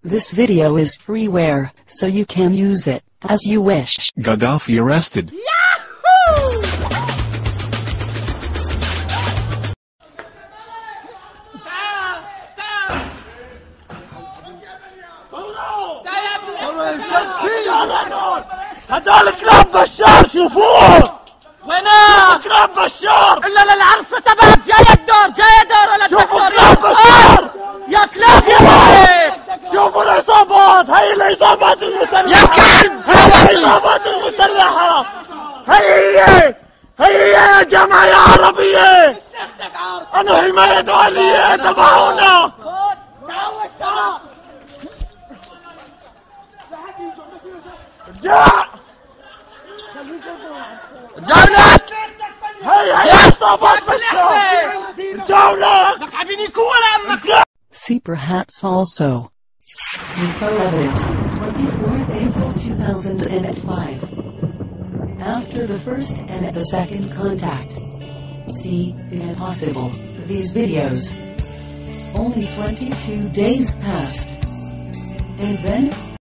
This video is freeware, so you can use it as you wish. Gaddafi arrested. هذول كلاب بشار شوفوه. وينه؟ كلاب بشار. الا للعرسة تبعك جاي الدور ولا شوفوا كلاب بشار. يا كلاب يا مالك. شوفوا العصابات، هي العصابات المسلحة. يا كلب هي العصابات المسلحة. هي يا جماعة عربية. أنا حماية دولية تبعونا. ارجع. جولة هي عصابات بشار. ارجعوا لك. حبيني كولا امك. Super hats also. Info evidence, 24th April 2005. After the first and the second contact. See, if possible, these videos. Only 22 days passed. And then,